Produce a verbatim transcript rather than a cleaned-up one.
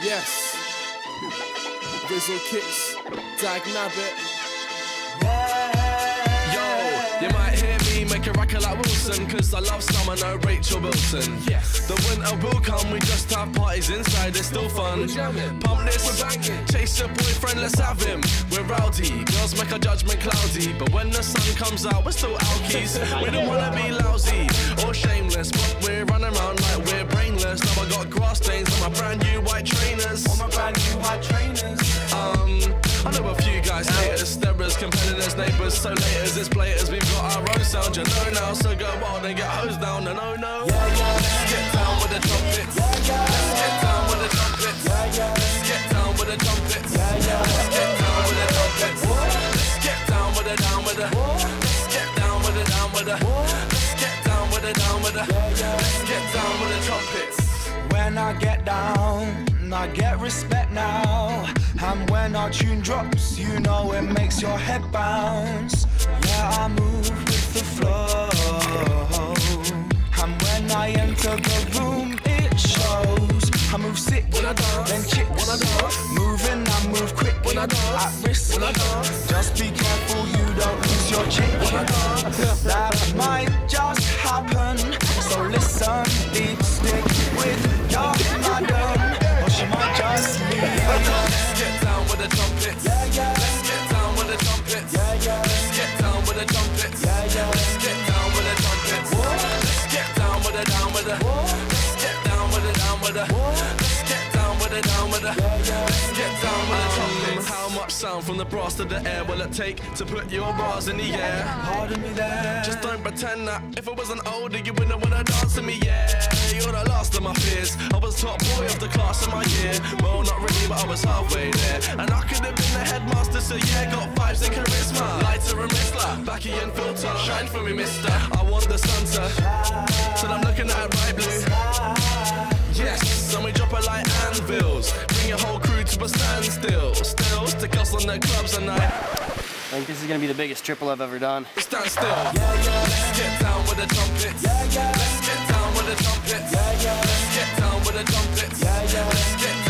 Yes. Rizzle kicks, Dag Nabbit. Yo, you might hear me make a record like Wilson, cause I love summer, no Rachel Wilson. Yes. The winter will come, we just have parties inside, it's still fun. We're jamming, pump this, we're banging. Chase your boyfriend, let's have him. We're rowdy, girls make our judgment cloudy, but when the sun comes out, we're still alkies. We don't wanna be lousy or shameless, but we're running around like we're brainless. Now I got grass stains on my brand new white trainers. On my brand new white trainers. Um, I know a few guys haters, sterers, competitors, neighbours, so laters, it's players, we've got our own sound, you know now, so go wild and get hosed down, no, no, no. Yeah, yeah. Let's get down with the trumpets. Yeah, yeah. Let's get down with the trumpets. Yeah, yeah. Let's get down with the trumpets. Yeah, yeah. Let's get down with the trumpets. Let's get down with the down with the. Let's get down with the down with the. Let's get down with the down with the. Let's get down with the trumpets. When I get down, I get respect now. And when our tune drops, you know it makes your head bounce. Yeah, I move with the flow. And when I enter the room, it shows. I move sick, When I dance, then chicks. when I dance, Moving, I move quick, when I dance, at risk. when I dance. Just be careful you don't lose your chick. When I dance, That might just happen. So listen, deep stick with your madam, or she might just leave. Let's get down with the trumpets. Yeah, yeah. Let's get down with the trumpets. Yeah, yeah. Let's get down with the trumpets. Yeah, yeah. Let's get down with the trumpets. Let's get down with the down with the. Let's get down with the down with the. Let's get down with the down with the. Let's get down with the trumpets. How much sound from the brass to the air will it take to put your bars in the air? Pardon me there. Just don't pretend that if I wasn't older, you wouldn't wanna dance to me, yeah. You're the last of my fears. I was top boy of the class in my year. Well, not really, but I was halfway there. And I could have been the headmaster, so yeah, got vibes and charisma. Lighter and Mistler, backy and filter. Shine for me, mister. I want the sun to. So I'm looking at it right blue. Yes, and we drop it like anvils. Bring your whole crew to a standstill. Still, stick us on the clubs and night. I think this is gonna be the biggest triple I've ever done. Stand still. Yeah, yeah. Let's get down with the trumpets. Yeah, yeah. Let's get down with the trumpets. Yeah, yeah. Let's get down with the trumpets. Yeah, yeah. Let's get